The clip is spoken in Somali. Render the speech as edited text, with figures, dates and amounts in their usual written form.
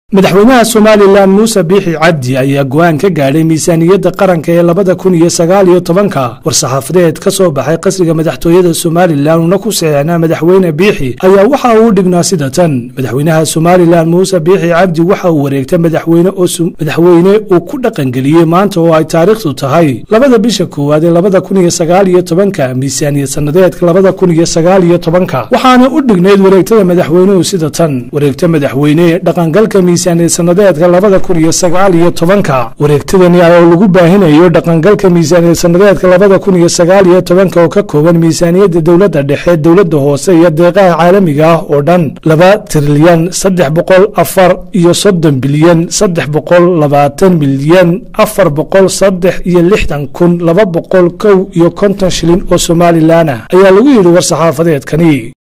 madaxweynaha Soomaaliland Muuse Biixi Cabdi ayaa go'aan ka gaadhay miisaaniyadda qaranka ee 2019 war-saxaafadeed ka soo baxay qasriga madaxtooyada Soomaaliland una ku saxeexnaa madaxweyne Biixi ayaa waxa uu dhignaa sida tan madaxweynaha Soomaaliland Muuse Biixi Cabdi waxa uu wareegtay madaxweyne uu ku dhaqan galiyay maanta oo ay taariikhdu tahay 2 bisha koowaad ee 2019 miisaaniyad sanadeedka 2019 waxaana u dhignayd wareegtada madaxweynuhu sida tan wareegtada madaxweyne dhaqangalka sanadeedka 2019 wareegtadani oo lagu baahinayo dhaqangalka miisaaniyad sanadeedka 2019 oo ka kooban miisaaniyadda dawladda dhexe dawladda hoose iyo deeqaha caalamiga ah oo dhan 2,304 bilyan 320 milyan 463,251 shilin oo Somaliland ayaa lagu yiri war-saxaafadeedkani